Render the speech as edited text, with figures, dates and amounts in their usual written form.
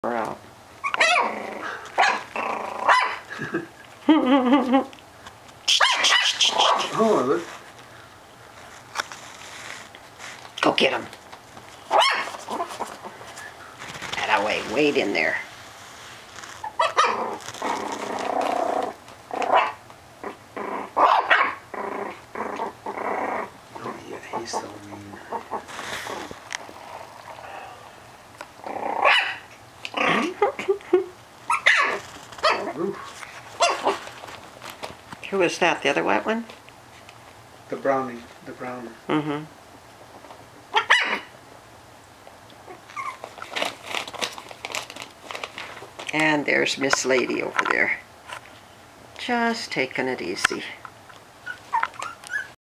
her out. Oh, look. Go get him. That way, wade in there. Oh yeah, he's so mean. Who was that? The other wet one? The brownie. The brownie. Mm-hmm. And there's Miss Lady over there. Just taking it easy.